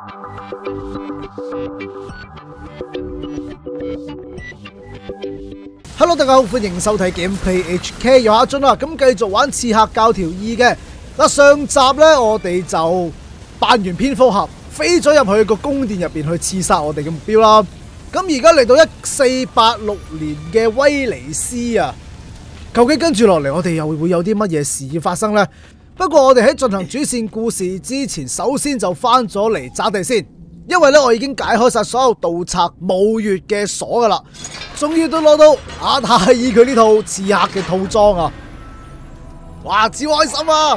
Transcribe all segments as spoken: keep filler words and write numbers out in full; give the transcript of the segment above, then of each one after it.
Hello， 大家好，歡迎收睇 Gameplay H K， 有阿俊啦。咁繼續玩刺客教條二嘅。嗱，上集咧我哋就扮完蝙蝠俠，飛咗入去個宮殿入邊去刺殺我哋嘅目標啦。咁而家嚟到一四八六年嘅威尼斯啊，究竟跟住落嚟我哋又會有啲乜嘢事發生呢？不過我哋喺進行主線故事之前，首先就翻咗嚟揸地先，因為咧我已經解開晒所有盜賊墓穴嘅鎖噶啦，終於都攞到阿泰爾佢呢套刺客嘅套裝啊！哇，超開心啊！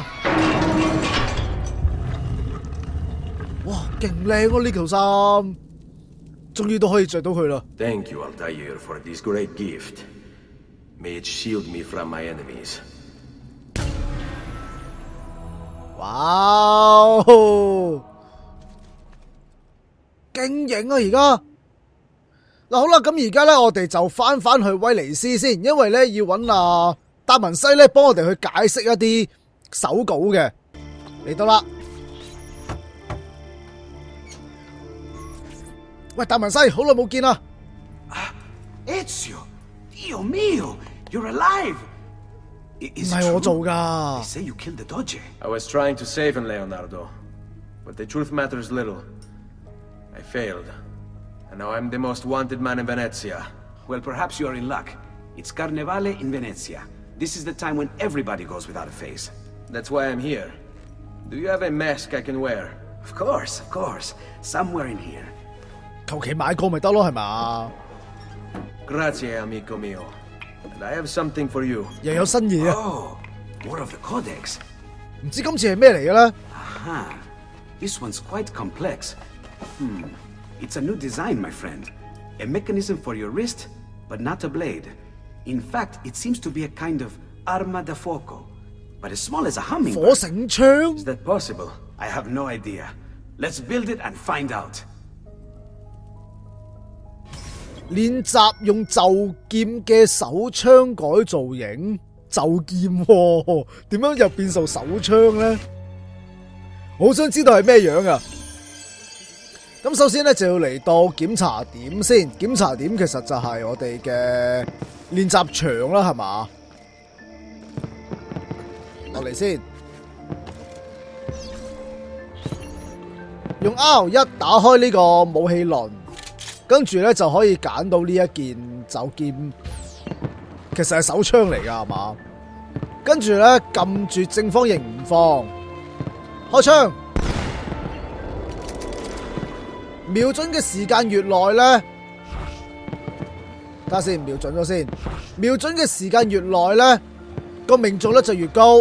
哇，勁靚喎呢條衫，終於都可以着到佢啦。 Thank you, Altair, for this great gift. May it shield me from my enemies. 哇，勁型啊！而家嗱好啦，咁而家咧我哋就翻翻去威尼斯先，因為咧要揾阿達文西咧幫我哋去解釋一啲手稿嘅。嚟到啦，喂，達文西，好耐冇見啦。 Ezio, Dio mio, you're alive. 唔係我做噶。 They say you killed the Doge. I was trying to save him, Leonardo, but the truth matters little. I failed, and now I'm the most wanted man in Venezia. Well, perhaps you are in luck. It's Carnevale in Venezia. This is the time when everybody goes without a face. That's why I'm here. Do you have a mask I can wear? Of course, of course. Somewhere in here. 求其買個咪得咯，係嘛？ Grazie, amico mio. And I have something for you. 又有新嘢啊！ Oh, more of the Codex. 唔知今次係咩嚟嘅咧？ Aha. This one's quite complex. Hmm. It's a new design, my friend. A mechanism for your wrist, but not a blade. In fact, it seems to be a kind of arma da fuoco, but as small as a hummingbird. 火繩槍 Is that possible? I have no idea. Let's build it and find out. 練習用袖劍嘅手槍改造型，袖劍喎，點樣又變做手槍咧？我好想知道係咩樣啊！咁首先咧就要嚟到檢查點先，檢查點其實就係我哋嘅練習場啦，係嘛？落嚟先，用 R 一打開呢個武器輪。跟住咧就可以揀到呢一件袖劍，其實係手槍嚟㗎係嘛？跟住咧撳住正方形唔放，開槍。瞄準嘅時間越耐咧，睇下先，瞄準咗先。瞄準嘅時間越耐咧，個命中率就越高。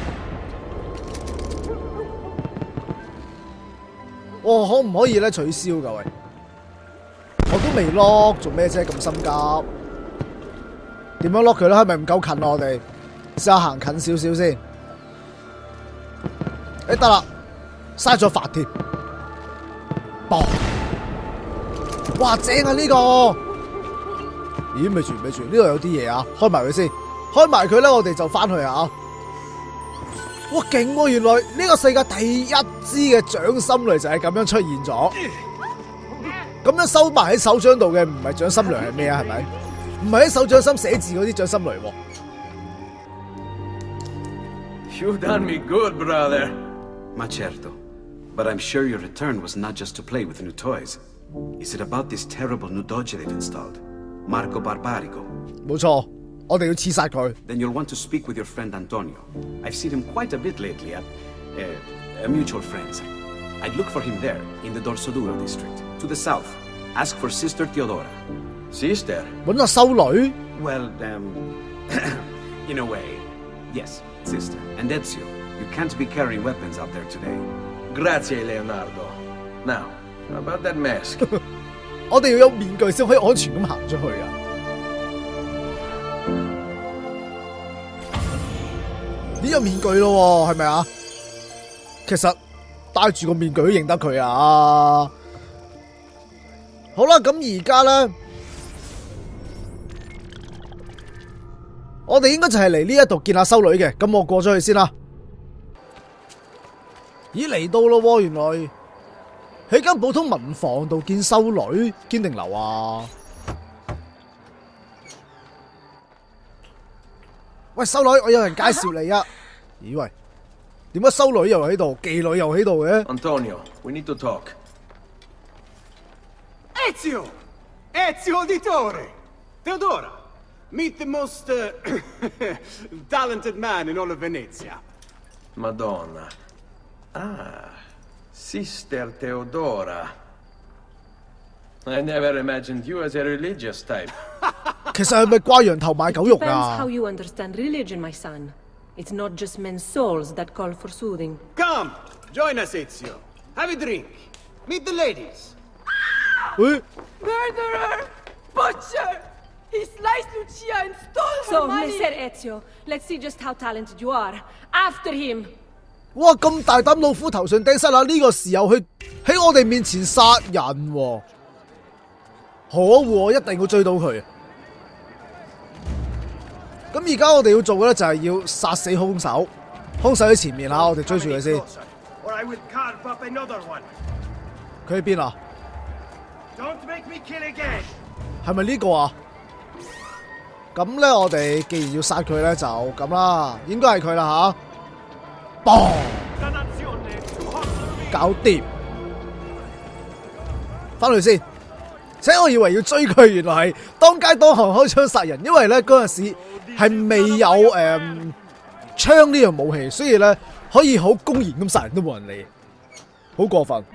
哇，可唔可以咧取消㗎喂？我都未 lock， 做咩啫？咁心急？點樣 lock 佢咧？係咪唔夠近啊？我哋試下行近少少先。誒得啦，嘥咗發添。嘣！哇，正啊呢個！咦，咪住咪住，呢度有啲嘢啊！開埋佢先，開埋佢咧，我哋就翻去啊！哇，勁喎！原來呢個世界第一支嘅掌心雷就係咁樣出現咗。咁樣收埋喺手掌度嘅唔係掌心雷係咩啊？係咪？唔係喺手掌心寫字嗰啲掌心雷喎。 You've done me good, brother. Ma certo. But I'm sure your return was not just to play with new toys. Is it about this terrible new Doge they've installed? Marco Barbarigo? 冇錯，我哋要刺殺佢。 Then you'll want to speak with your friend Antonio. I've seen him quite a bit lately at uh, a mutual friend's. I'd look for him there, in the Dorsoduro district. To the south. Ask for Sister Theodora. Sister? 揾阿修女 Well, um... in a way, yes, sister. And Ezio, you can't be carrying weapons out there today. Grazie, Leonardo. Now, how about that mask? 我哋要有面具先可以安全咁行出去啊！呢有面具咯，係咪啊？其實戴住個面具都認得佢啊！好啦，咁而家咧，我哋應該就係嚟呢一度見下修女嘅，咁我過咗去先啦。咦，嚟到咯喎，原來喺間普通民房度見修女，堅定流啊！喂，修女，我有人介紹你啊！咦喂，點解修女又喺度，妓女又喺度嘅 Antonio, we need to talk. Ezio! Ezio Auditore! Teodora! Meet the most uh, talented man in all of Venezia. Madonna. Ah, Sister Teodora. I never imagined you as a religious type. 其實係咪掛羊頭賣狗肉 Depends 啊 how？you understand religion, my son. It's not just men's souls that call for soothing. Come, join us, Ezio. Have a drink. Meet the ladies. 喂， Murderer! Butcher! He sliced Lucia and stole her So, money! Messer Ezio, let's see just how talented you are. After him! 哇！咁大膽老虎頭上釘塞啦！呢個時候去喺我哋面前殺人喎，可惡！我一定要追到佢。咁而家我哋要做嘅咧就係要殺死兇手，兇手喺前面嚇，我哋追住佢先。 Or I will carve up another one. 佢喺邊啊？ Don't make me kill again. 係咪呢個啊？咁咧，我哋既然要殺佢咧，就咁啦，應該係佢啦吓。嘣！搞掂，翻去先。且我以為要追佢，原來係當街當巷開槍殺人，因為咧嗰陣時係未有誒、嗯、槍呢樣武器，所以咧可以好公然咁殺人都冇人理，好過分。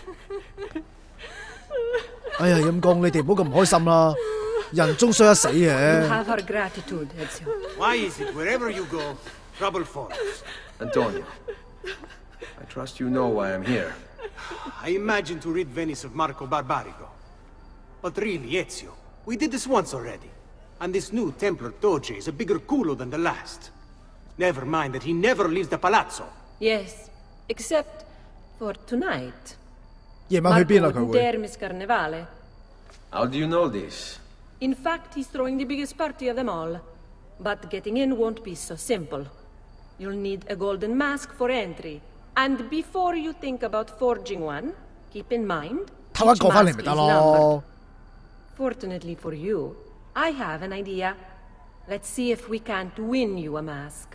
哎呀，陰公，你哋唔好咁唔開心啦，人終須一死 You 嘅。 have our gratitude, Ezio. Why is it wherever you go, trouble follows? Antonio, I trust you know why I'm here. I imagine to rid Venice of Marco Barbarigo. But really, Ezio, we did this once already. And this new Templar Doge is a bigger culo than the last. Never mind that he never leaves the palazzo. Yes, except for tonight. 夜晚去邊啊？ Marco 佢 wouldn't 會 dare miss Carnevale. How do you know this? In fact, he's throwing the biggest party of them all. But getting in won't be so simple. You'll need a golden mask for entry. And before you think about forging one, keep in mind, 偷一 each 個翻嚟 mask 咪 is 得 numbered. 咯。 Fortunately for you, I have an idea. Let's see if we can't win you a mask.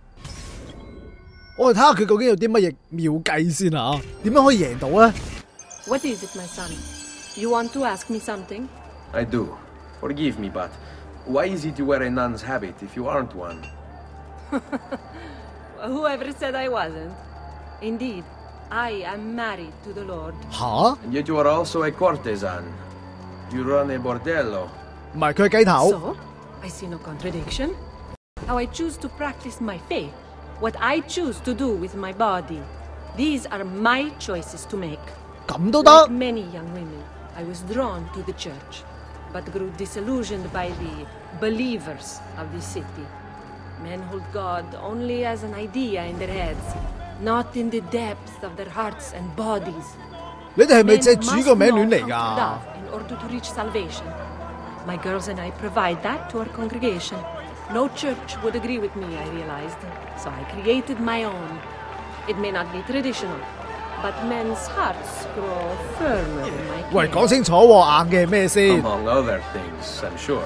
我哋睇下佢究竟有啲乜嘢妙計先嚇，點樣可以贏到咧？ What is it, my son? You want to ask me something? I do. Forgive me, but why is it you wear a nun's habit if you aren't one? Whoever said I wasn't? Indeed, I am married to the Lord. 吓？ And yet you are also a courtesan. You run a bordello. 唔係佢係雞頭。 So, I see no contradiction. How I choose to practice my faith, what I choose to do with my body. These are my choices to make. 咁都得 Like？ many young women, I was drawn to the church, but grew disillusioned by the believers of the city. Men hold God only as an idea in their heads, not in the depths of their hearts and bodies. 你哋係咪 Men 借主 must 個名 know 亂嚟 how to 㗎？ love in order to reach salvation. My girls and I provide that to our congregation. No church would agree with me, I realized, so I created my own. It may not be traditional, but men's hearts grow firmer in my 喂， care. 講清楚喎，硬嘅係咩先？ Among other things, I'm sure.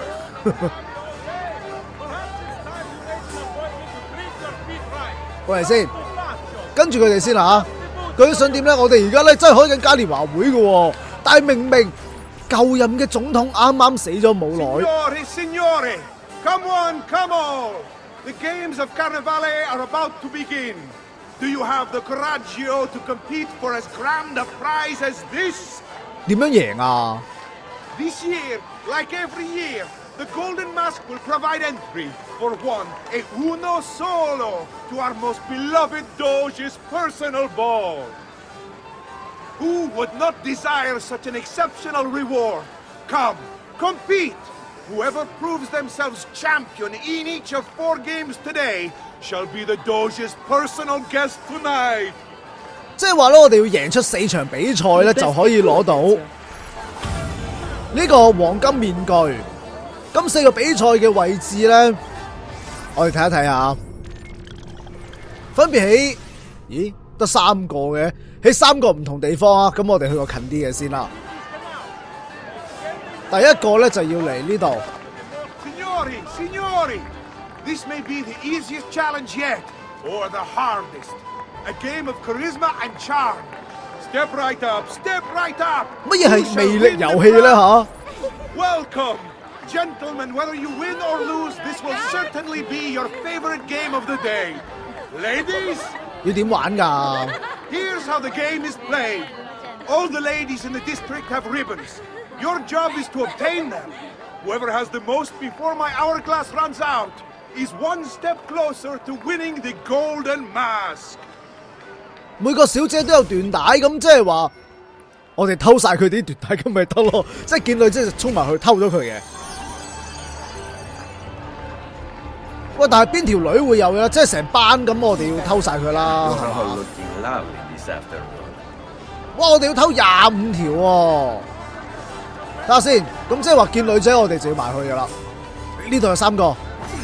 過嚟先，跟住佢哋先嚇。究竟想點咧？我哋而家咧真係開緊嘉年華會嘅喎，但係明明舊任嘅總統啱啱死咗冇耐。 Signore, signore! Come on, come on! The games of Carnevale are about to begin. Do you have the coraggio to compete for as grand a prize as this? 點樣贏啊？ This year, like every year, the Golden Mask will provide entry for one, e uno solo, to our most beloved Doge's personal ball. Who would not desire such an exceptional reward? Come, compete! Whoever proves themselves champion in each of four games today shall be the Doge's personal guest tonight. 即係話咧，我哋要贏出四場比賽咧，就可以攞到呢個黃金面具。咁四個比賽嘅位置咧，我哋睇一睇下，分別喺咦得三個嘅，喺三個唔同地方啊。咁我哋去個近啲嘅先啦。第一個咧就要嚟呢度。 Signori, signori, this may be the easiest challenge yet, or the hardest. A game of charisma and charm. Step right up, step right up. 乜嘢係魅力遊戲咧吓 ？Welcome, gentlemen. Whether you win or lose, this will certainly be your favorite game of the day. Ladies, 要點玩㗎 here's how the game is played. All the ladies in the district have ribbons. Your job is to obtain them. Whoever has the most before my hourglass runs out is one step closer to winning the golden mask. 每個小姐都有緞帶，咁即係話我哋偷晒佢啲緞帶咁咪得咯，即係見女即係衝埋去偷咗佢嘅。喂，但係邊條女會有嘅？即係成班咁，我哋要偷晒佢啦。哇！我哋要偷廿五條喎。睇下先，咁即係話見女仔我哋就要埋去噶啦。呢度有三個。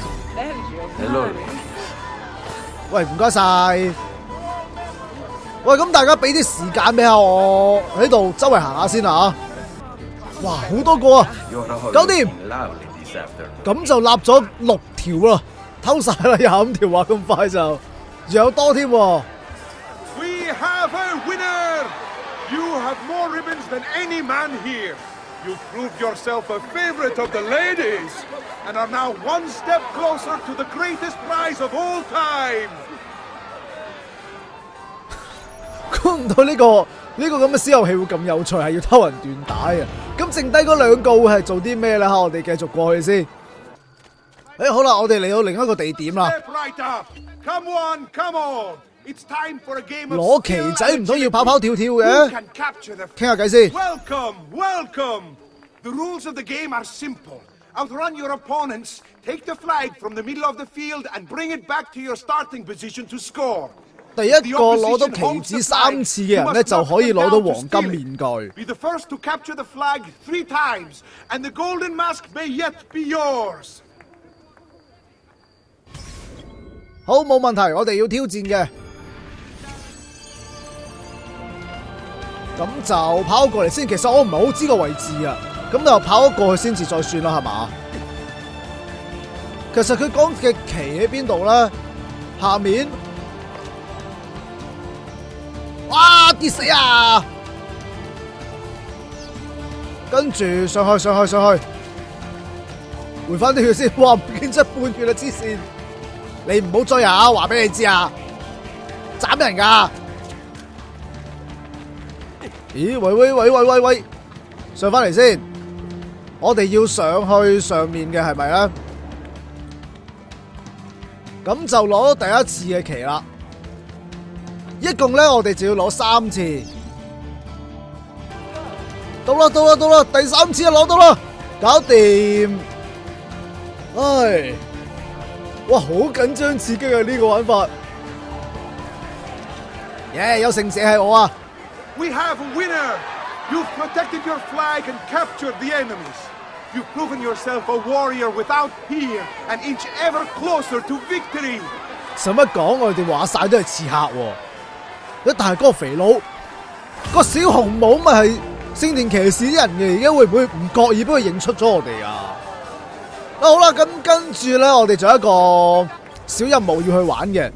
喂，唔該晒。喂，咁大家俾啲時間俾下我喺度周圍行下先啦嚇。哇，好多個啊！搞掂，咁就立咗六條啦，偷晒啦廿五條話咁快就，仲有多添喎。 We have a winner! You have more ribbons than any man here. You've proved yourself a favorite of the ladies, and are now one step closer to the greatest prize of all time. 估唔到呢個呢個咁嘅小遊戲會咁有趣，係要偷人緞帶啊！咁剩低嗰兩個會係做啲咩咧？我哋繼續過去先。誒，好啦，我哋嚟到另一個地點啦。攞旗仔唔通要跑跑跳跳嘅？傾下偈先。 Welcome, welcome. The rules of the game are simple. Outrun your opponents, take the flag from the middle of the field, and bring it back to your starting position to score. 第一個攞到旗子三次嘅人咧，就可以攞到黃金面具。 Be the first to capture the flag three times, and the golden mask may yet be yours. 好，冇問題，我哋要挑戰嘅。咁就跑過嚟先。其實我唔係好知個位置啊，咁就跑咗過去先至再算啦，係嘛？其實佢講嘅旗喺邊度咧？下面。哇！跌死啊！跟住上去上去上去，回翻啲血先。哇！唔見咗半血啦，黐線！你唔好追啊！話俾你知啊，斬人㗎！咦？喂喂喂喂喂喂！上翻嚟先，我哋要上去上面嘅係咪咧？咁就攞第一次嘅旗啦。一共咧，我哋就要攞三次。到啦，到啦，到啦！第三次就攞到啦，搞掂！唉，哇，好緊張刺激啊！呢個玩法，耶！有勝者係我啊 ！We have a winner. You've protected your flag and captured the enemies. You've proven yourself a warrior without fear, an inch ever closer to victory. 使乜講？我哋話晒都係刺客喎。但係嗰個肥佬，個小紅帽咪係聖殿騎士啲人嘅，而家會唔會唔覺意俾佢認出咗我哋啊？好啦，咁跟住咧，我哋仲有一個小任務要去玩嘅。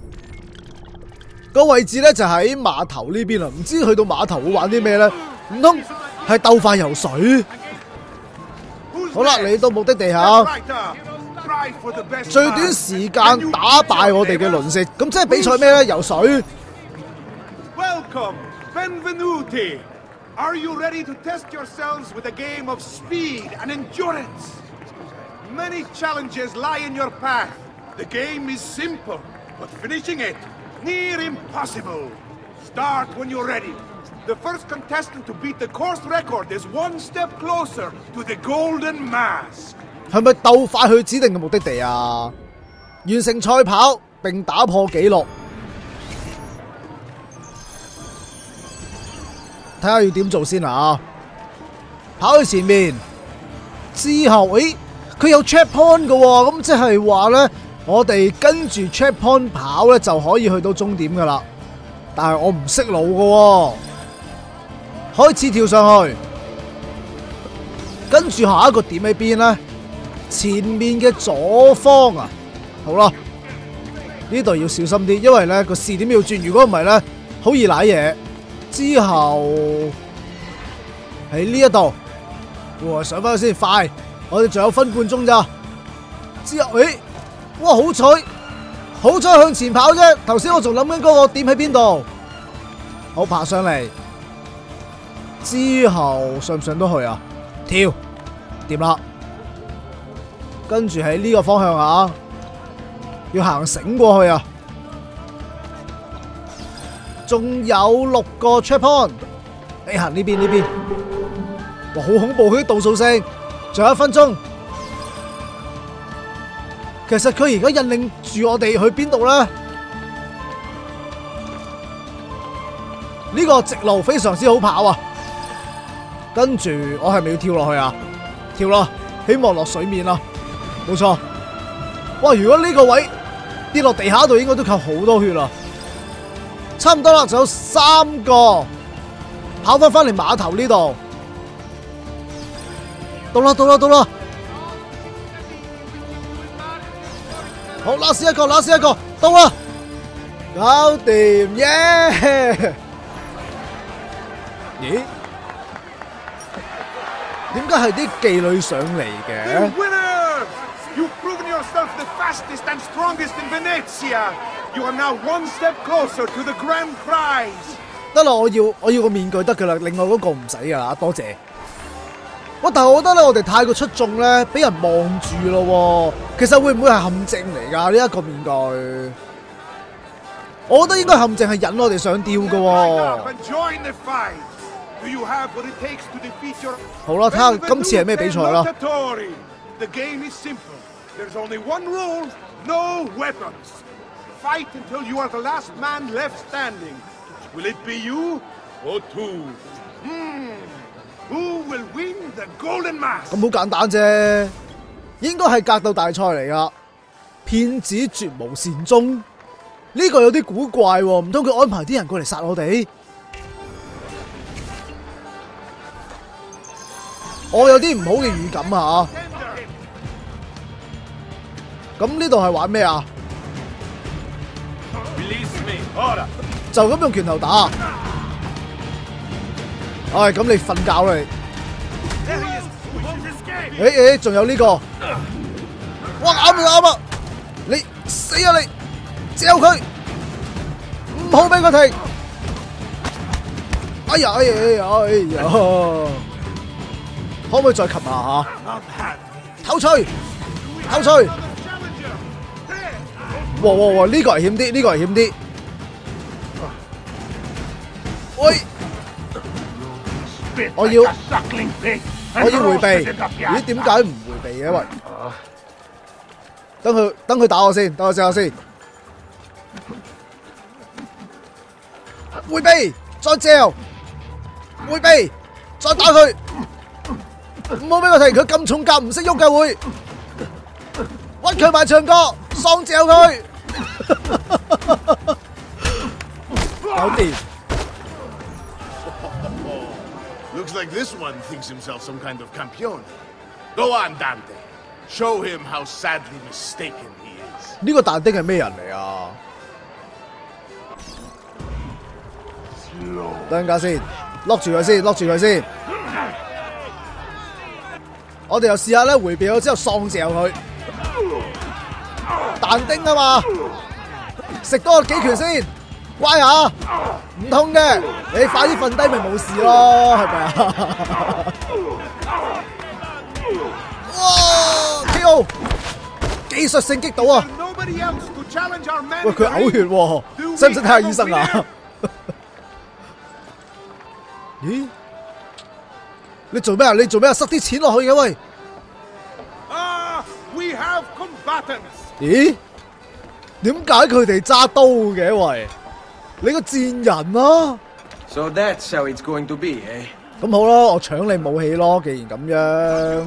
個位置咧就喺碼頭呢邊啦，唔知去到碼頭會玩啲咩咧？唔通係鬥快游水？好啦，嚟到目的地下，最短時間打敗我哋嘅鄰舍，咁即係比賽咩咧？游水。 Welcome, benvenuti. Are you ready to test yourselves with a game of speed and endurance? Many challenges lie in your path. The game is simple, but finishing it, near impossible. Start when you're ready. The first contestant to beat the course record is one step closer to the golden mask. 係咪鬥快去指定嘅目的地啊？完成賽跑並打破紀錄。睇下要點做先啊！跑去前面之後，誒，佢有 checkpoint 嘅喎，咁即係話咧，我哋跟住 checkpoint 跑咧就可以去到終點噶啦。 但係我唔識路嘅喎，開始跳上去，跟住下一個點喺邊呢？前面嘅左方啊，好啦，呢度要小心啲，因為呢個視點要轉，如果唔係呢，好易瀨嘢。之後喺呢一度，哇，上翻去先快，我哋仲有分半鐘咋。之後，誒，哇，好彩，好彩向前跑啫。頭先我仲諗緊嗰個點喺邊度。好，爬上嚟，之後上唔上到去啊？跳，掂啦。跟住喺呢個方向啊，要行繩過去啊。仲有六個 checkpoint， 你行呢邊呢邊。哇，好恐怖，佢啲倒數聲。仲有一分鐘。其實佢而家引領住我哋去邊度咧？呢個直路非常之好跑啊！跟住我係咪要跳落去啊？跳啦，希望落水面啦。冇錯。哇！如果呢個位跌落地下度，應該都扣好多血啦。差唔多啦，仲有三個，跑翻翻嚟碼頭呢度。到啦，到啦，到啦！好，拉屎一個，拉屎一個，到啦！搞掂，耶！咦？點解係啲妓女上嚟嘅 winners! You've proven yourself the fastest and strongest in Venezia! You are now one step closer to the grand prize! 得啦，我要我要個面具得噶啦，另外嗰個唔使噶啦，多謝。喂，但係我覺得咧，我哋太過出眾咧，俾人望住咯。其實會唔會係陷阱嚟㗎？呢一個面具，我覺得應該陷阱係引我哋上吊㗎。好啦，睇下今次係咩比賽啦。 Who will win the golden mask? 咁好簡單啫，應該係格鬥大賽嚟噶。騙子絕無善終，呢個有啲古怪喎，唔通佢安排啲人過嚟殺我哋？我有啲唔好嘅預感啊！咁呢度係玩咩啊？就咁用拳頭打。唉，咁你瞓覺啦你！誒誒，仲有呢個，哇啱啊啱啊！你死啊你！嚼佢，唔好俾佢停！哎呀哎呀哎呀哎呀！可唔可以再擒下嚇？頭錘，頭錘！哇哇哇！呢個危險啲，呢個危險啲！喂！我要我要迴避，咦？點解唔迴避嘅？喂，等佢等佢打我先，等我試下先。迴避，再嚼，迴避，再打佢，唔好俾佢停，佢咁重甲唔識喐嘅會，屈佢埋牆角，喪嚼佢，搞掂。 Looks like this one thinks himself some kind of campione. Go on, Dante. Show him how sadly mistaken he is. 呢個但丁係咩人嚟啊？等陣間先 ，lock 住佢先 ，lock 住佢先。我哋又試下咧，迴避咗之後喪嚼佢。但丁啊嘛，食多幾拳先。乖下，唔痛嘅，你快啲瞓低咪冇事咯，係咪啊？哇 ！K O 技術性擊倒啊！喂，佢嘔血喎，使唔使睇下醫生啊？咦？你做咩啊？你做咩啊？塞啲錢落去嘅喂！ 啊 ，We have combatants。 咦？點解佢哋揸刀嘅喂？你個賤人啊 So that's how it's going to be, eh? 咁好咯，我搶你武器咯，既然咁樣。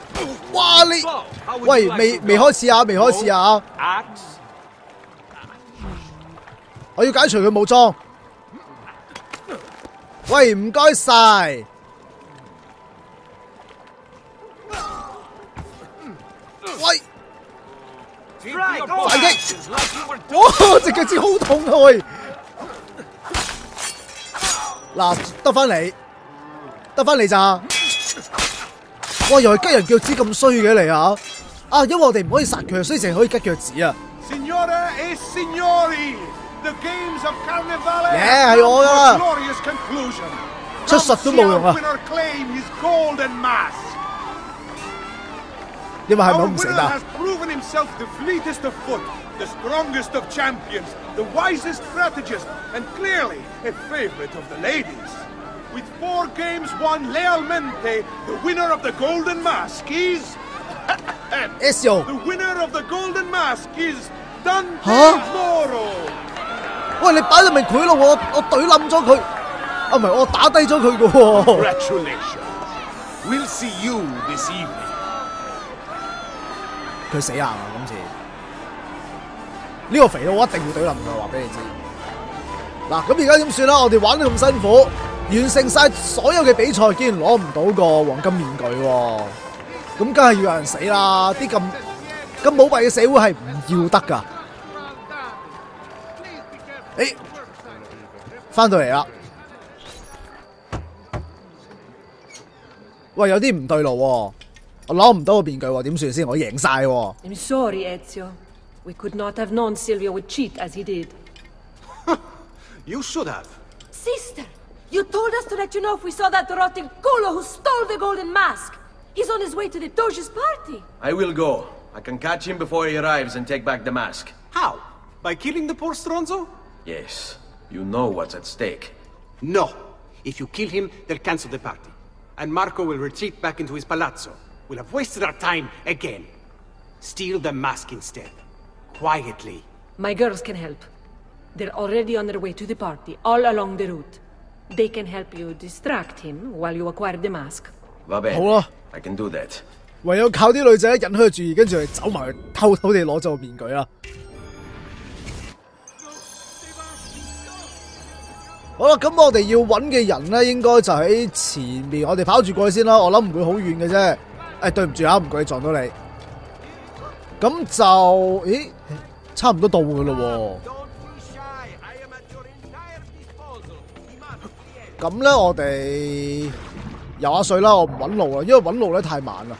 哇！你喂未未開始啊？未開始啊？ 我要解除佢武裝。喂，唔該晒。喂，反擊！哇，隻腳趾好痛啊！喂，嗱，得翻你，得翻你咋？哇，又係吉人腳趾咁衰嘅你啊！啊，因為我哋唔可以殺佢，所以淨係可以吉腳趾啊。 Signora e signori, the games of Carnevale Yeah，係我㗎啦。 glorious conclusion. 出術都冇用啊！ Come see our winner claim his golden mask. 因為係咪 Our 好唔捨 winner 得 has proven himself the fleetest of foot, the strongest of champions, the wisest strategist, and clearly a favorite of the ladies. With four games won lealmente, the winner of the golden mask is... S 用 The winner of the golden mask is Dante 吓 Moro. 喂，你擺到明賄賂我，我懟冧咗佢，啊唔係我打低咗佢嘅喎。 Congratulations. We'll see you this evening. 佢死硬啊！今次呢、個肥佬我一定要懟冧佢，話俾你知。嗱，咁而家點算啦？我哋玩得咁辛苦，完成晒所有嘅比賽，竟然攞唔到個黃金面具喎，咁梗係要有人死啦！啲咁咁冇謂嘅社會係唔要得㗎。誒，翻到嚟啦！喂，有啲唔對路喎。我攞唔到個面具喎，點算先？我贏晒喎。 I'm sorry, Ezio. We could not have known Silvio would cheat as he did. You should have. Sister, you told us to let you know if we saw that rotting culo who stole the golden mask. He's on his way to the Doge's party. I will go. I can catch him before he arrives and take back the mask. How? By killing the poor Stronzo? Yes. You know what's at stake. No. If you kill him, they'll cancel the party. And Marco will retreat back into his palazzo. We'll have wasted our time again. Steal the mask instead. Quietly. My girls can help. They're already on their way to the party, all along the route. They can help you distract him while you acquire the mask. Va bene. 好啦， I can do that. 唯有靠啲女仔引佢嘅注意，跟住佢走埋去偷偷地攞咗個面具啦。好啦，咁我哋要揾嘅人咧，應該就喺前面，我哋跑住過去先啦。我諗唔會好遠嘅啫。誒，對唔住啊，唔該撞到你。咁就，咦，差唔多到噶咯喎。咁咧，我哋游下水啦，我唔揾路啦，因為揾路咧太慢啦。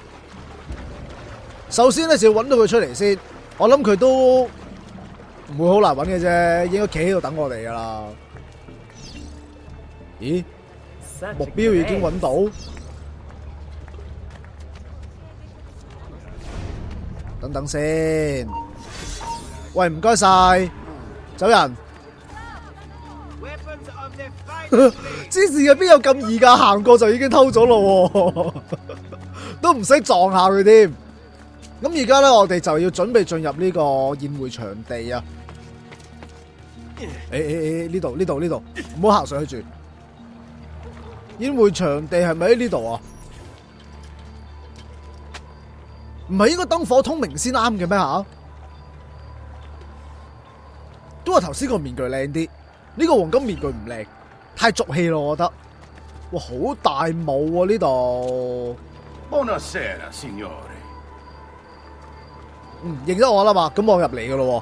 首先咧就要揾到佢出嚟先，我諗佢都唔會好難揾嘅啫，應該企喺度等我哋噶啦。咦？目標已經揾到。等等先。喂，唔該晒，走人。之前嘅邊有咁易㗎？行過就已經偷咗咯喎，都唔使撞下佢添。咁而家咧，我哋就要準備進入呢個宴會場地啊！誒誒誒，呢度呢度呢度，唔好行上去住。宴會場地係咪喺呢度啊？唔係應該燈火通明先啱嘅咩嚇？都話頭先個面具靚啲，呢個黃金面具唔靚，太俗氣咯，我覺得。哇，好大霧啊呢度。 Buonasera, signore. 嗯，認得我啦嘛，咁我入嚟噶咯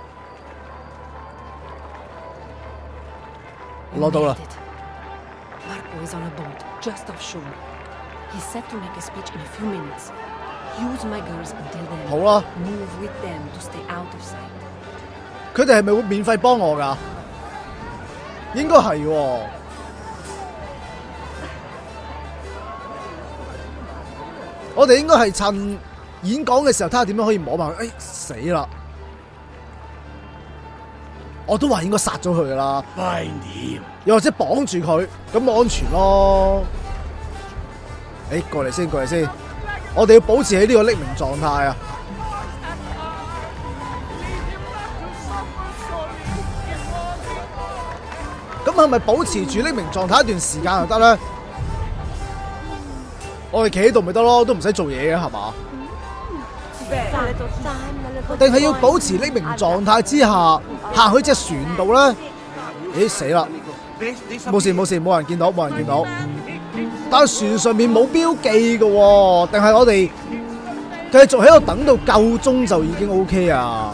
喎。攞到啦。 Marco is on a boat just offshore. He's set to make a speech in a few minutes. Use my girls until then. 好啦。 Move with them to stay out of sight. 佢哋係咪會免費幫我㗎？應該係喎。我哋應該係趁演講嘅時候，睇下點樣可以摸埋佢。哎，死啦！我都話應該殺咗佢㗎啦。 Find him. 又或者綁住佢，咁安全咯。誒，過嚟先，過嚟先。我哋要保持喺呢個匿名狀態啊！咁係咪保持住匿名狀態一段時間就得咧？我哋企喺度咪得咯，都唔使做嘢嘅係嘛？誒定係要保持匿名狀態之下行去隻船度咧？咦死啦！冇事冇事，冇人見到冇人見到。但係船上面冇標記嘅喎，定係我哋繼續喺度等到夠鐘就已經 O K 啊？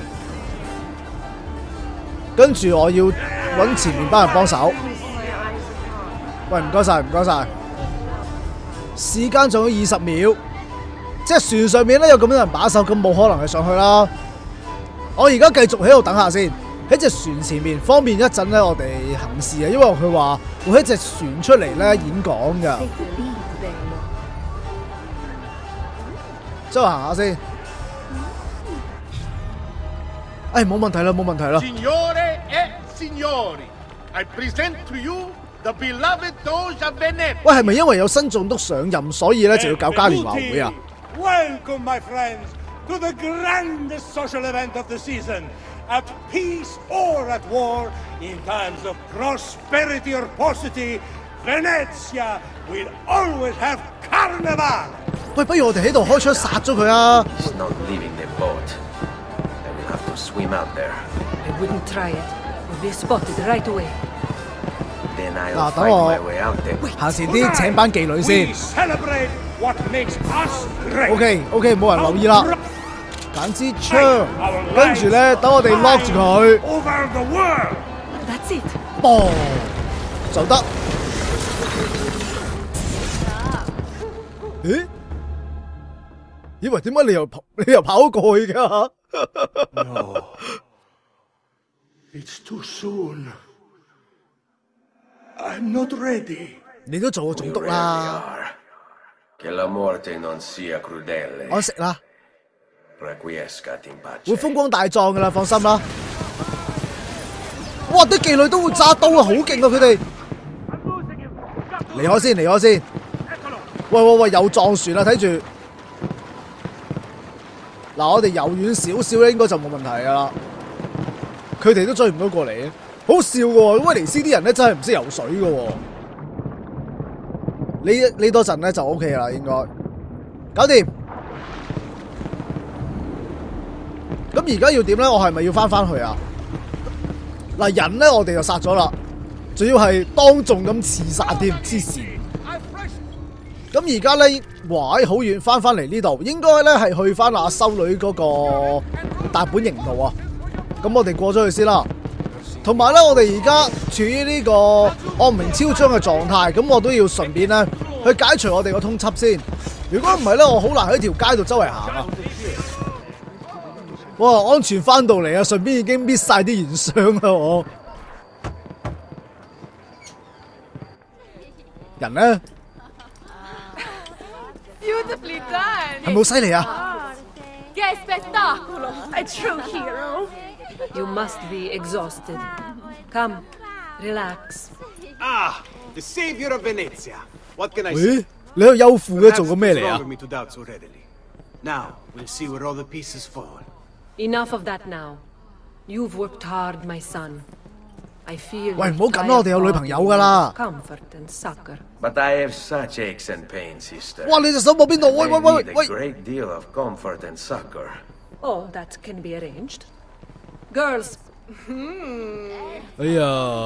跟住我要揾前面班人幫手。喂，唔該晒，唔該晒。時間仲有二十秒，即係船上面咧有咁多人把守，咁冇可能係上去啦。我而家繼續喺度等下先，喺隻船前面，方便一陣咧我哋行事啊。因為佢話會喺隻船出嚟咧演講㗎。之後行下先。哎，冇問題啦，冇問題啦。 Signore e signori, I present to you the beloved Doge of Venezia. 喂，係咪因為有新總督上任，所以咧就要搞嘉年華會啊？ Welcome, my friends, to the grandest social event of the season. At peace or at war, in times of prosperity or paucity, Venezia will always have carnival. 喂，不如我哋喺度開槍殺咗佢啊 He's not leaving the boat. I will have to swim out there. I wouldn't try it. We'll be spotted right away. Then 嗱， I'll 等 find 我 my way out there. 行前啲請班妓女先。 We celebrate what makes us great. OK OK，冇人留意啦。揀支槍，跟住咧等我哋 lock 住佢， Over the world. That's it. 嘣就得。咦？以為點解你又跑你又跑過去㗎？ No. It's too soon. I'm not ready. 你都做過總督 You 啦， really are. Che la morte non sia crudele. 安息啦， Requiescat in 會 pace. 風光大葬㗎啦，放心啦。哇！啲妓女都會揸刀啊，好勁啊佢哋！離開先，離開先。喂喂喂，有撞船啦，睇住。嗱，我哋遊遠少少咧，應該就冇問題噶啦。佢哋都追唔到過嚟嘅，好笑嘅喎。威尼斯啲人咧真係唔識游水嘅喎。呢呢多陣咧就 O K 啦，應該搞掂。咁而家要點咧？我係咪要翻翻去啊？嗱，人咧我哋就殺咗啦，仲要係當眾咁刺殺添，黐線。咁而家咧，哇！好遠，翻翻嚟呢度，應該咧係去翻阿修女嗰個大本營度啊。咁我哋過咗去先啦。同埋咧，我哋而家處於呢個惡名昭彰嘅狀態，咁我都要順便咧去解除我哋個通緝先。如果唔係咧，我好難喺條街度周圍行啊。哇！安全翻到嚟啊，順便已經搣晒啲燃傷啦我。人咧？ Beautifully done! 係咪好犀利啊？ Che spettacolo! A true hero! You must be exhausted. Come, relax. Ah, the savior of Venezia. What can I 喂 say?， 你個優父嘅 Perhaps 做過咩 it's 嚟 wrong 啊 of？me to doubt so readily. Now we'll see where all the pieces fall. Enough of that now. You've worked hard, my son. I feel 喂， you've 唔好咁 tried 啦，我哋有女朋友㗎啦。 comfort and succor. But I have such aches and pains, sister. 哇！你隻手摸邊度？喂 I 喂喂 need a 喂！ great deal of comfort and succor. Oh, that can be arranged. Girls, 哎呀，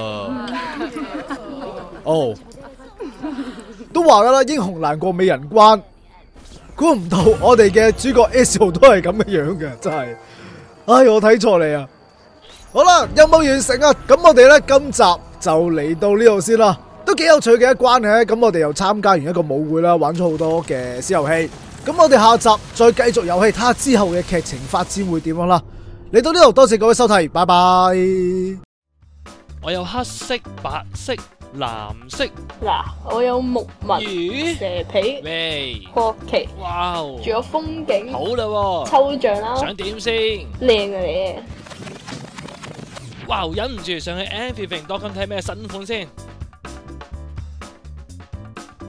哦，都話㗎啦，英雄難過美人關。估唔到我哋嘅主角 S 號都係咁嘅樣嘅，真係。唉，我睇錯你啊！好啦，任務完成啊！咁我哋咧今集就嚟到呢度先啦，都幾有趣嘅一關嘅。咁我哋又參加完一個舞會啦，玩咗好多嘅小遊戲。咁我哋下集再繼續遊戲，睇下之後嘅劇情發展會點樣啦。嚟到呢度，多謝各位收睇，拜拜。 我有黑色、白色、藍色。 嗱，我有木紋、 咦？ 蛇皮、 喂！ 國旗， 哇！ 仲有風景、 好啦喎， 抽象啦， 想點先？ 靚啊你！ 哇！忍唔住上去 everything dot com 睇咩新款先。